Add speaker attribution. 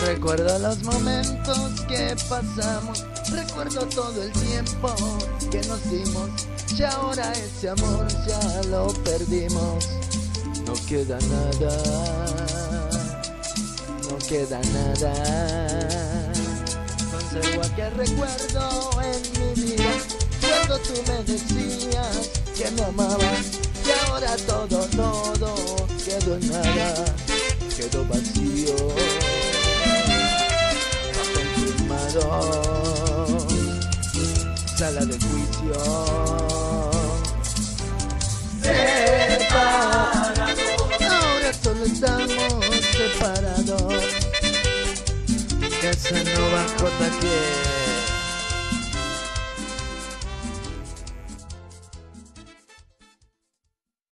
Speaker 1: Recuerdo los momentos que pasamos, recuerdo todo el tiempo que nos dimos, y ahora ese amor ya lo perdimos. No queda nada, no queda nada. Conservo aquel recuerdo en mi vida, cuando tú me decías que me amabas, y ahora todo quedó en nada, quedó vacío. Sala de juicio, separados, ahora solo estamos separados. Esa no va a acordar quién.